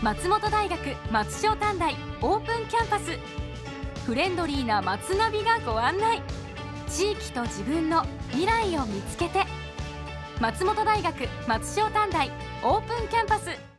松本大学松商短大オープンキャンパス。フレンドリーな松ナビがご案内。地域と自分の未来を見つけて。松本大学松商短大オープンキャンパス。